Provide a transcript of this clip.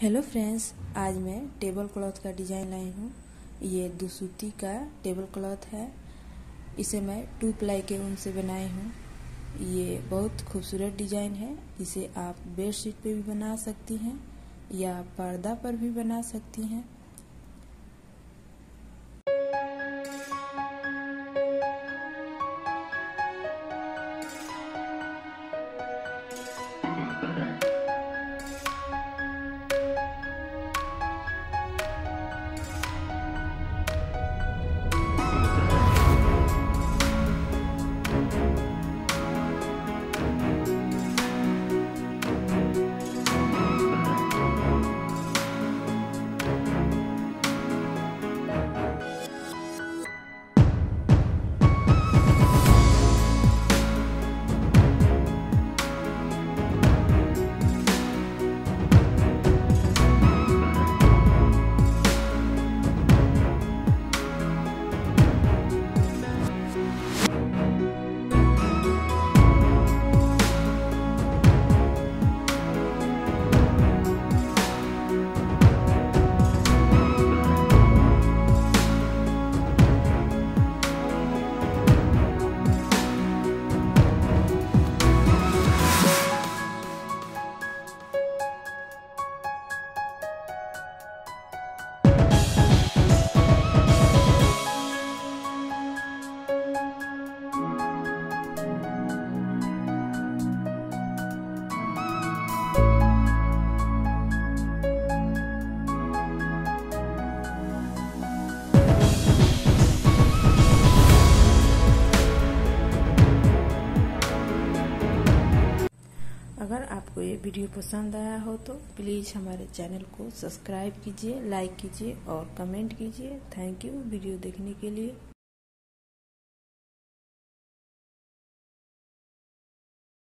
Hello friends, आज मैं table cloth का डिज़ाइन लाई हूँ। ये दुसूती का टेबल क्लॉथ है। इसे मैं 2 प्लाई के ऊन से बनाई हूँ। ये बहुत खूबसूरत डिज़ाइन है। इसे आप बेडशीट पे भी बना सकती हैं या पर्दा पर भी बना सकती हैं। अगर आपको ये वीडियो पसंद आया हो तो प्लीज़ हमारे चैनल को सब्सक्राइब कीजिए, लाइक कीजिए और कमेंट कीजिए। थैंक यू वीडियो देखने के लिए।